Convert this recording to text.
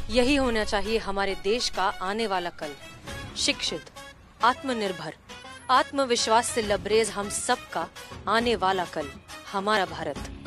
यही होना चाहिए हमारे देश का आने वाला कल। शिक्षित, आत्मनिर्भर, आत्मविश्वास से लबरेज हम सबका आने वाला कल, हमारा भारत।